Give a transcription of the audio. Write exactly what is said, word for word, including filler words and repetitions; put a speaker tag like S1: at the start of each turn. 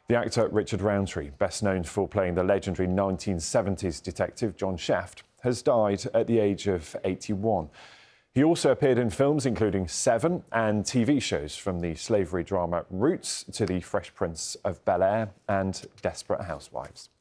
S1: The actor Richard Roundtree, best known for playing the legendary nineteen seventies detective John Shaft, has died at the age of eighty-one. He also appeared in films including Seven and T V shows from the slavery drama Roots to the Fresh Prince of Bel-Air and Desperate Housewives.